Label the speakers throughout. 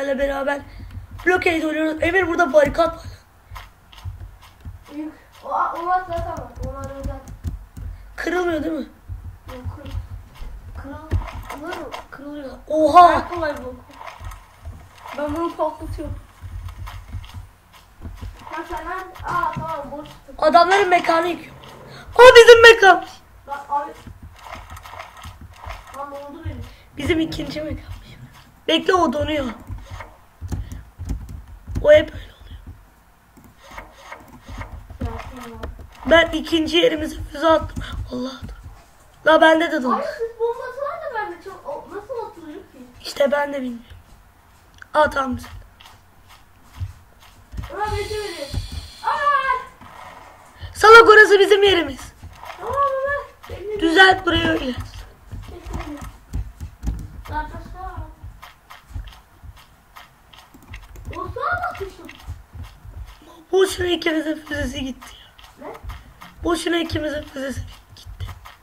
Speaker 1: sizlerle beraber bloke ediyoruz. Emir burada barikat var.
Speaker 2: Onlar zaten var. Onlar zaten.
Speaker 1: Kırılmıyor değil mi?
Speaker 2: Yok kırılıyor.
Speaker 1: Oha!
Speaker 2: Daha kolay bu. Ben bunu patlatıyorum. Mesela tamam boş.
Speaker 1: Adamların mekanı yıkıyor. Bizim mekan.
Speaker 2: Bak abi. Lan oldu benim.
Speaker 1: Bizim ikinci mekanmış. Bekle, o donuyor. O hep öyle oluyor. Ben ikinci yerimize füze attım. Allah dur. La bende de donuyor.
Speaker 2: Ay siz bombası var da bende çok nasıl oturuyor ki?
Speaker 1: İşte ben de bilmiyorum. Tamam güzel.
Speaker 2: Ulan beceri.
Speaker 1: Salak, orası bizim yerimiz.
Speaker 2: Tamam ulan.
Speaker 1: Düzelt burayı öyle. Boşuna ikimizin füzesi gitti ya.
Speaker 2: Ne?
Speaker 1: Boşuna ikimizin füzesi gitti.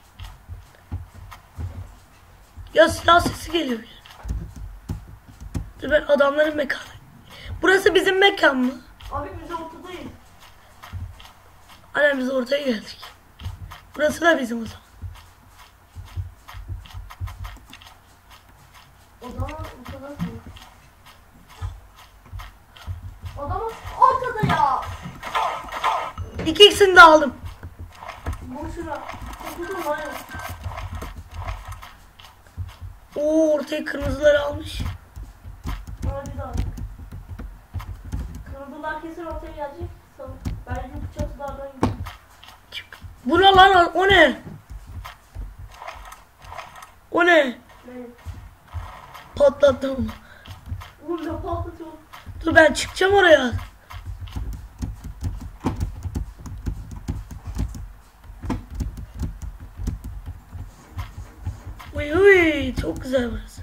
Speaker 1: Ya silah sesi geliyor ya. Dur, ben adamların mekanı. Burası bizim mekan mı?
Speaker 2: Abi biz ortadayız.
Speaker 1: Annem biz ortaya geldik. Burası da bizim o zaman.
Speaker 2: O zaman ortadasın. O zaman ortada ya.
Speaker 1: 2x'ini de aldım.
Speaker 2: Boşuna. Okudum hayır.
Speaker 1: Ortaya kırmızıları almış.
Speaker 2: Hadi daha. Kırmızılar kesin ortaya gelecek. Bence bu çatılardan gidiyor.
Speaker 1: Bu ne lan? O ne? O ne?
Speaker 2: Ne?
Speaker 1: Patlattım onu.
Speaker 2: Oğlum ne patlatıyor?
Speaker 1: Dur, ben çıkacağım oraya. Uy çok güzel burası.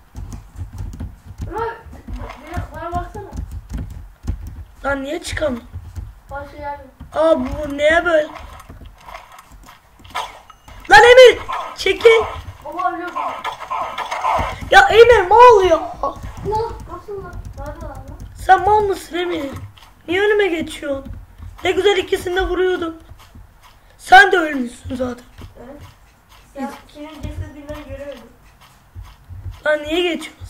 Speaker 2: Ulan bana baksana.
Speaker 1: Lan niye çıkamıyorum?
Speaker 2: Başka yerde.
Speaker 1: Bu neye böyle? Lan Emir çekil.
Speaker 2: Ama biliyorum.
Speaker 1: Ya Emir mal ya.
Speaker 2: Ulan nasıl lan? Nerede lan?
Speaker 1: Sen mal mısın Emir? Niye önüme geçiyorsun? Ne güzel ikisini de vuruyordum. Sen de ölmüşsün zaten.
Speaker 2: Evet. Ya senin cesedinden göremedim.
Speaker 1: Lan niye geçiyorsun?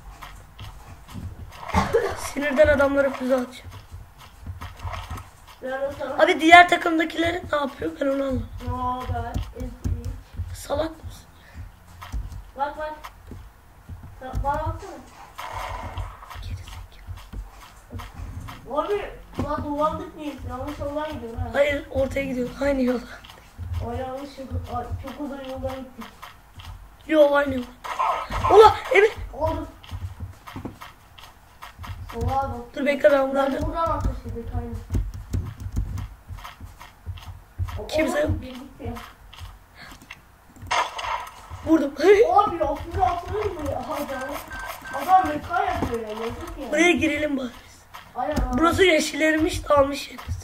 Speaker 1: Sinirden adamlara füze atacağım.
Speaker 2: Ben o sana.
Speaker 1: Abi diğer takımdakiler ne yapıyor? Ben onu anlamadım.
Speaker 2: Ne haber? Ezik.
Speaker 1: Salak mısın?
Speaker 2: Bak. Bana baksana.
Speaker 1: Gerizekalı.
Speaker 2: Abi lan dolandık mıyız? Yanlış yoldan gidiyor ha.
Speaker 1: Hayır, ortaya gidiyor. Aynı yola.
Speaker 2: O yanlış yol. Çok uzun yoldan gittik.
Speaker 1: Yo, aynı yola. Ola Emir.
Speaker 2: Oldu. Sola bak.
Speaker 1: Dur bekle, ben
Speaker 2: Ben
Speaker 1: buradan.
Speaker 2: buradan atmıştık aynı.
Speaker 1: Kimse yok.
Speaker 2: Bildik ya.
Speaker 1: Vurdum.
Speaker 2: Abi aklına atılır mı ya? Adam mekan yapıyor ya. Yazık ya.
Speaker 1: Buraya girelim bari biz.
Speaker 2: Aynen abi.
Speaker 1: Burası yeşillermiş de almış yerimiz.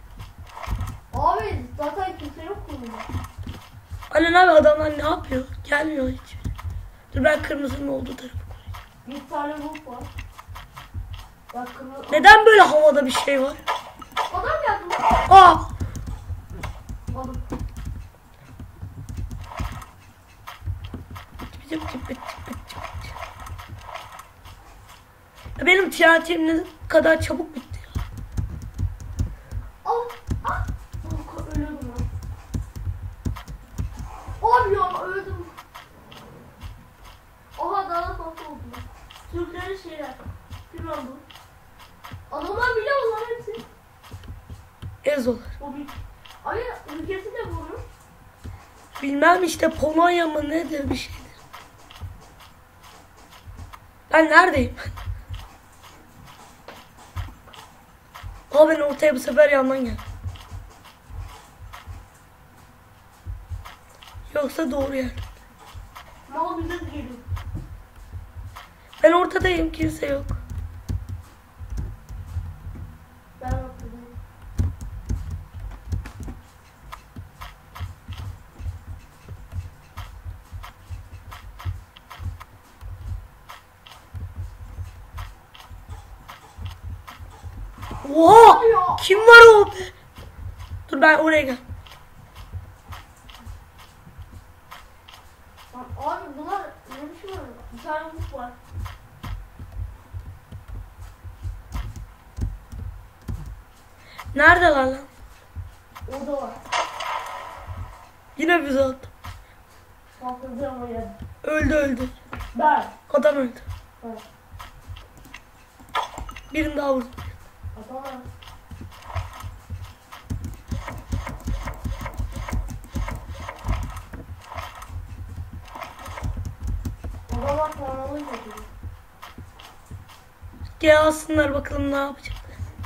Speaker 2: Abi zaten kimse yok burada.
Speaker 1: Aynen abi, adamlar ne yapıyor? Gelmiyor hiç. Dur, ben kırmızının olduğu tarafı koyayım.
Speaker 2: Bir tane loop var. Bak kırmızı.
Speaker 1: Neden böyle havada bir şey var?
Speaker 2: Adam geldi.
Speaker 1: Aa!
Speaker 2: Adam.
Speaker 1: Ya benim TNT'm ne kadar çabuk bitti ya.
Speaker 2: Ah. Ölüyordum lan. Abi ya öldüm. Oha daha da fazla oldu. Türklerin şeyler. Kim aldı? Adamlar biliyor lan hepsi.
Speaker 1: Ezolar.
Speaker 2: O bir. Abi ülkesi de vurur.
Speaker 1: Bilmem işte, Polonya mı nedir bir şeydir. Ben neredeyim? Ben ortaya bu sefer yandan geldim. Yoksa doğru yer.
Speaker 2: Mal bize de geliyor.
Speaker 1: Ben ortadayım, kimse yok.
Speaker 2: Ben ortadayım.
Speaker 1: Oha! Kim var o? Dur ben oraya gel.
Speaker 2: Lan abi bunlar ne biçim var? Bir tane buz var.
Speaker 1: Neredeler lan?
Speaker 2: Orada var.
Speaker 1: Yine bizi attı.
Speaker 2: Patladı ama ya.
Speaker 1: Öldü.
Speaker 2: Ben.
Speaker 1: Adam öldü.
Speaker 2: Evet.
Speaker 1: Birini daha vurdu.
Speaker 2: Adam var. Adam var kanalı götürüyor.
Speaker 1: Gel alsınlar bakalım ne yapacaklar.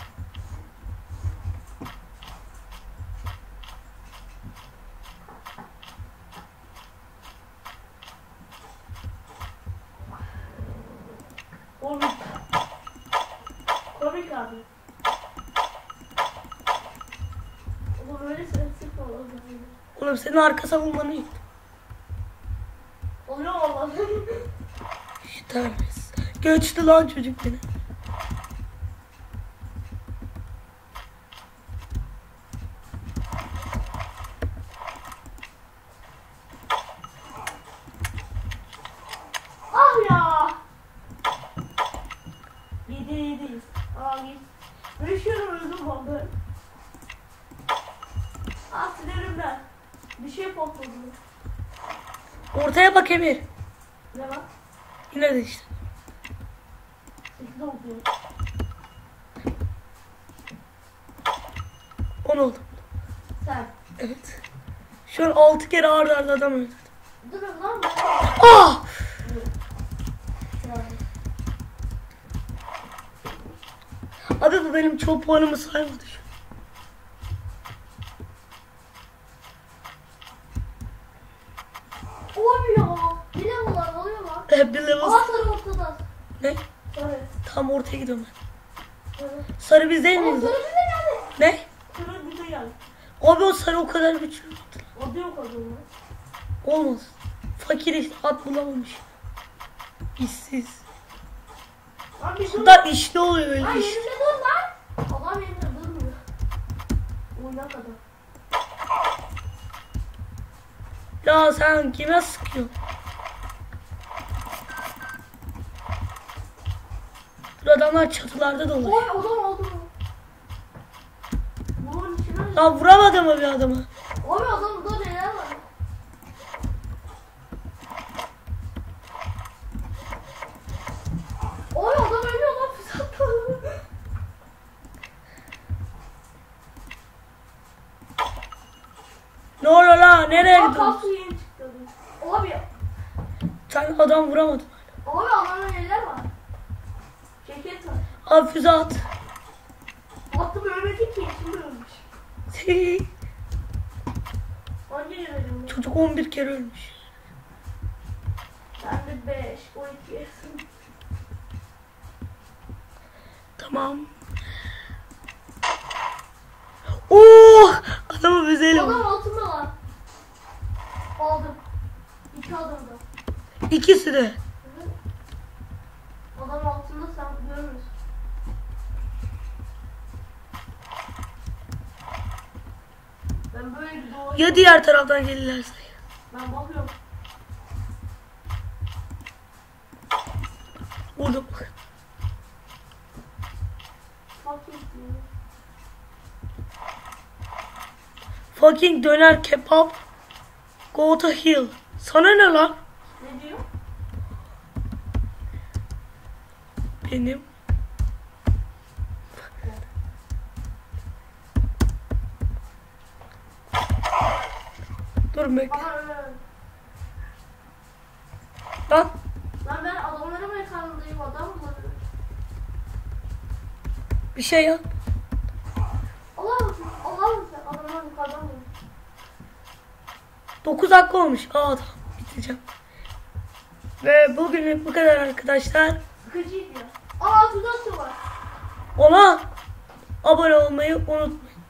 Speaker 2: Komik. Komik abi. Ama böyle sessiz falan.
Speaker 1: Oğlum senin arka savunmanı yıktı.
Speaker 2: Oluyor valla.
Speaker 1: Şu terbiyesiz. Göçtü lan çocuk beni.
Speaker 2: Ah ya. Yedi. Aa git. Düşüyorum öldüm vallahi. Ah sinirimden. Bir şey patladı.
Speaker 1: Ortaya bak Emir.
Speaker 2: Ne var?
Speaker 1: Yine de işte.
Speaker 2: İkisi de oluyor.
Speaker 1: 10 oldu.
Speaker 2: Sen.
Speaker 1: Evet. Şu an 6 kere arda arda adam öldürdü.
Speaker 2: Durun lan ben.
Speaker 1: Ah!
Speaker 2: Yani.
Speaker 1: Abi bu benim çok puanımı saymadı şu.
Speaker 2: Abi ya. Bir level'lar oluyor lan.
Speaker 1: Bir level.
Speaker 2: Aa sarı ortada.
Speaker 1: Ne?
Speaker 2: Sarı.
Speaker 1: Tam ortaya gidiyorum ben.
Speaker 2: Sarı.
Speaker 1: Sarı biz değil
Speaker 2: Aa
Speaker 1: miyiz?
Speaker 2: sarı bize geldi.
Speaker 1: Ne?
Speaker 2: Sarı bize geldi.
Speaker 1: Abi o sarı o kadar güçlü.
Speaker 2: O da yok adamı.
Speaker 1: Olmaz. Fakir işte at bulamamış. İşsiz.
Speaker 2: Lan bir dur.
Speaker 1: Bu da işli oluyor öyle
Speaker 2: Lan
Speaker 1: iş.
Speaker 2: yerinde dur lan. Adam yerinde durmuyor. Oynak adam.
Speaker 1: Ya sen kime sıkıyorsun? Bu adamlar çatılarda dolaşıyor.
Speaker 2: Oy adam oldu mu? Bunun içine...
Speaker 1: Ya vuramadı mı bir adamı?
Speaker 2: Abi adamda neler var? Oy adam ölüyor lan pis attı.
Speaker 1: Ne oluyor lan? Nereye
Speaker 2: Aa
Speaker 1: gidiyorsun?
Speaker 2: kapı yeni çıktı. Abi.
Speaker 1: Sen adam vuramadın.
Speaker 2: Abi adamda neler var? Ceket var.
Speaker 1: Abi füze at.
Speaker 2: Attım ölmedi ki. Şimdi ölmüş. Hangi yerim?
Speaker 1: Çocuk 11 kere ölmüş.
Speaker 2: Ben de 5, 12.
Speaker 1: Tamam. Oh! Adamı füzeyle
Speaker 2: Adam
Speaker 1: vurdu.
Speaker 2: altında var. Aldım. 2 adamda.
Speaker 1: İkisi de.
Speaker 2: Adam altında sen görmüyorsun. Ben böyle bir dolayı...
Speaker 1: Ya diğer taraftan gelirlerse?
Speaker 2: Ben bakıyorum.
Speaker 1: Vurdum.
Speaker 2: Bakıyorum.
Speaker 1: Fucking döner kebap. Go to hill. Sana ne lan?
Speaker 2: Ne diyor?
Speaker 1: Benim. Dur bekle.
Speaker 2: Bana öyle.
Speaker 1: Lan.
Speaker 2: Lan ben adamlara mı yakalandayım adam mı?
Speaker 1: Bir şey yap.
Speaker 2: Allah'ım adamlar yukarıdan mı?
Speaker 1: 9 dakika olmuş. Tamam bitireceğim. Ve bugünlük bu kadar arkadaşlar.
Speaker 2: Sıkıcıydı ya. Aa sudan su var.
Speaker 1: Ona abone olmayı unutmayın.